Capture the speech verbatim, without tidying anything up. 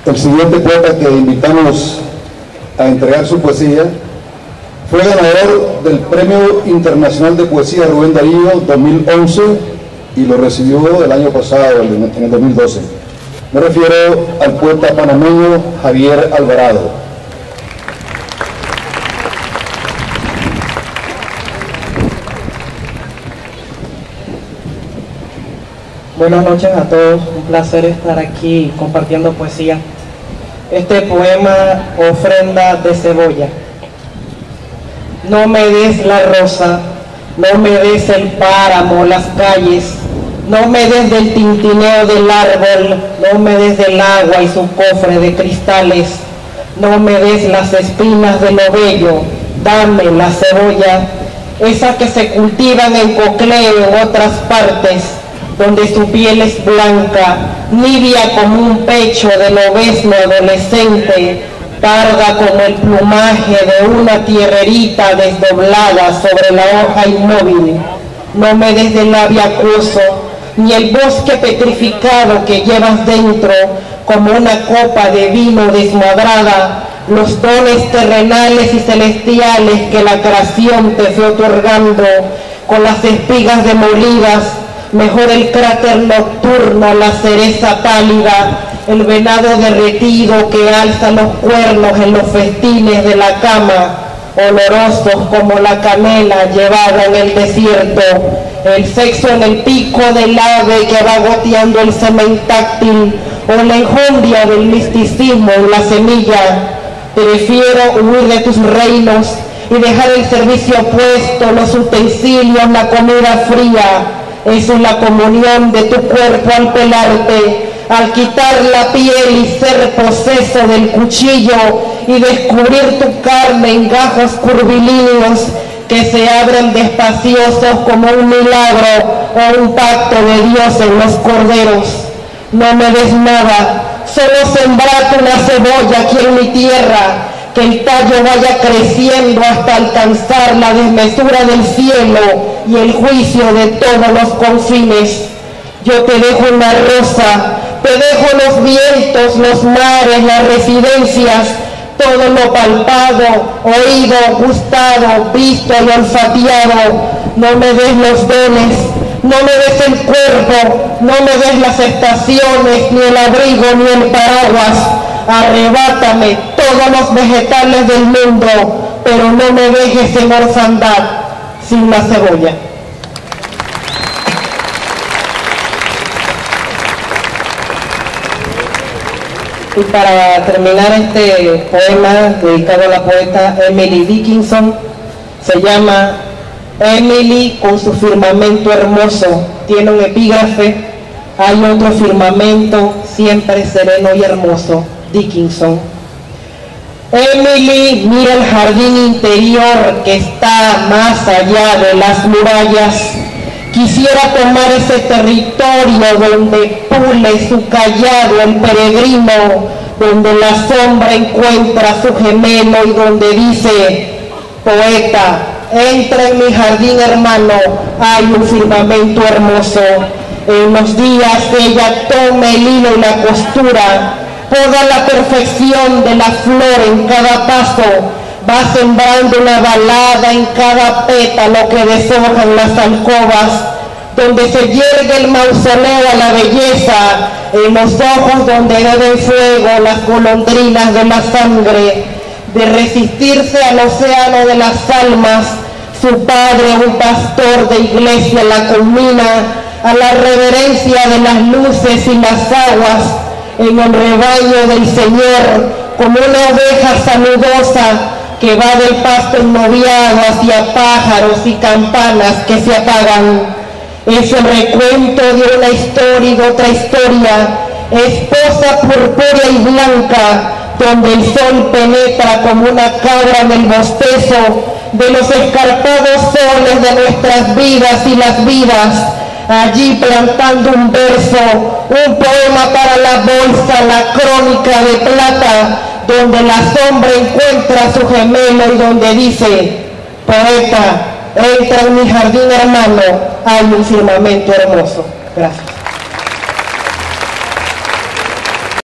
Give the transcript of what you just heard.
El siguiente poeta que invitamos a entregar su poesía fue ganador del Premio Internacional de Poesía Rubén Darío dos mil once y lo recibió el año pasado, en el dos mil doce. Me refiero al poeta panameño Javier Alvarado. Buenas noches a todos, un placer estar aquí compartiendo poesía. Este poema, Ofrenda de Cebolla. No me des la rosa, no me des el páramo, las calles, no me des del tintineo del árbol, no me des del agua y su cofre de cristales, no me des las espinas de lo bello, dame la cebolla, esa que se cultivan en Cocleo en otras partes, donde su piel es blanca, nibia como un pecho del obesno adolescente, parda como el plumaje de una tierrerita desdoblada sobre la hoja inmóvil. No me des del labio acuoso, ni el bosque petrificado que llevas dentro, como una copa de vino desmadrada, los dones terrenales y celestiales que la creación te fue otorgando, con las espigas demolidas, mejor el cráter nocturno, la cereza pálida, el venado derretido que alza los cuernos en los festines de la cama, olorosos como la canela llevada en el desierto, el sexo en el pico del ave que va goteando el semen táctil, o la enjundia del misticismo en la semilla. Prefiero huir de tus reinos y dejar el servicio puesto, los utensilios, la comida fría. Eso es la comunión de tu cuerpo al pelarte, al quitar la piel y ser poseso del cuchillo y descubrir tu carne en gajos curvilíneos que se abren despaciosos como un milagro o un pacto de Dios en los corderos. No me des nada, solo sembrate una cebolla aquí en mi tierra, que el tallo vaya creciendo hasta alcanzar la desmesura del cielo y el juicio de todos los confines. Yo te dejo una rosa, te dejo los vientos, los mares, las residencias, todo lo palpado, oído, gustado, visto y olfateado. No me des los dones, no me des el cuerpo, no me des las estaciones, ni el abrigo, ni el paraguas. Arrebátame todos los vegetales del mundo, pero no me dejes en orfandad sin la cebolla. Y para terminar este poema dedicado a la poeta Emily Dickinson, se llama Emily con su firmamento hermoso. Tiene un epígrafe: hay otro firmamento siempre sereno y hermoso. Dickinson. Emily mira el jardín interior que está más allá de las murallas. Quisiera tomar ese territorio donde pule su callado el peregrino, donde la sombra encuentra su gemelo y donde dice: poeta, entra en mi jardín hermano, hay un firmamento hermoso. En los días ella toma el hilo y la costura, toda la perfección de la flor en cada paso, va sembrando una balada en cada pétalo que deshoja en las alcobas, donde se yergue el mausoleo a la belleza, en los ojos donde beben fuego las golondrinas de la sangre, de resistirse al océano de las almas. Su padre, un pastor de iglesia, la culmina a la reverencia de las luces y las aguas, en el rebaño del Señor, como una oveja saludosa que va del pasto ennoviado hacia pájaros y campanas que se apagan. Es el recuento de una historia y de otra historia, esposa purpúrea y blanca, donde el sol penetra como una cabra en el bostezo de los escarpados soles de nuestras vidas y las vidas, allí plantando un verso, un poema para la bolsa, la crónica de plata, donde la sombra encuentra su gemelo y donde dice: poeta, entra en mi jardín hermano, hay un firmamento hermoso. Gracias.